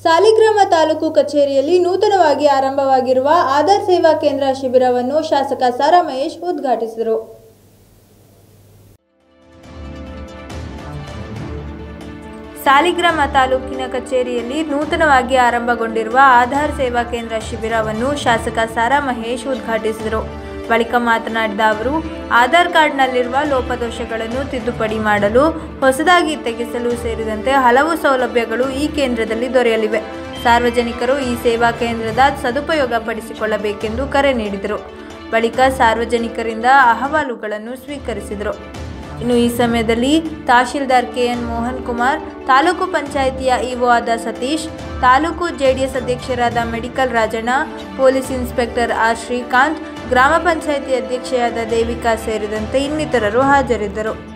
ಸಾಲಿಗ್ರಾಮ ತಾಲೂಕು ಕಚೇರಿಯಲ್ಲಿ ನೂತನವಾಗಿ ಆರಂಭವಾಗಿರುವ ಆಧಾರ್ ಸೇವಾ ಕೇಂದ್ರ ಶಿಬಿರವನ್ನು ಶಾಸಕ ಸಾರಾ ಮಹೇಶ್ ಉದ್ಘಾಟಿಸಿದರು. ಸಾಲಿಗ್ರಾಮ ತಾಲೂಕಿನ ಕಚೇರಿಯಲ್ಲಿ ನೂತನವಾಗಿ ಆರಂಭಗೊಂಡಿರುವ ಆಧಾರ್ ಸೇವಾ ಕೇಂದ್ರ ಶಿಬಿರವನ್ನು ಶಾಸಕ ಸಾರಾ ಮಹೇಶ್ ಉದ್ಘಾಟಿಸಿದರು. ಬಳಿಕ ಮಾತನಾಡಿದ ಅವರು, ಆಧಾರ್ ಕಾರ್ಡ್ನಲ್ಲಿರುವ ಲೋಪದೋಷಗಳನ್ನು ತಿದ್ದುಪಡಿ ಮಾಡಲು, ಹೊಸದಾಗಿ ತೆಗೆಸಲು ಸೇರಿದಂತೆ ಹಲವು ಸೌಲಭ್ಯಗಳು ಈ ಕೇಂದ್ರದಲ್ಲಿ ದೊರೆಯಲಿವೆ. ಸಾರ್ವಜನಿಕರು ಈ ಸೇವಾ ಕೇಂದ್ರದ ಸದುಪಯೋಗ ಪಡಿಸಿಕೊಳ್ಳಬೇಕೆಂದು ಕರೆ ನೀಡಿದರು. ಬಳಿಕ ಸಾರ್ವಜನಿಕರಿಂದ ಅಹವಾಲುಗಳನ್ನು ಸ್ವೀಕರಿಸಿದರು. ಇನ್ನು ಈ ಸಮಯದಲ್ಲಿ ತಹಶೀಲ್ದಾರ್ ಕೆಎನ್ ಮೋಹನ್ ಕುಮಾರ್, ತಾಲೂಕು ಪಂಚಾಯಿತಿಯ ಇಒ ಆದ ಸತೀಶ್, ತಾಲೂಕು ಜೆಡಿಎಸ್ ಅಧ್ಯಕ್ಷರಾದ medical Rajanna, police inspector R Srikanth, ಗ್ರಾಮ ಪಂಚಾಯಿತಿ ಅಧ್ಯಕ್ಷೆಯಾದ ದೇವಿಕಾ ಸೇರಿದಂತೆ ಇನ್ನಿತರರು ಹಾಜರಿದ್ದರು.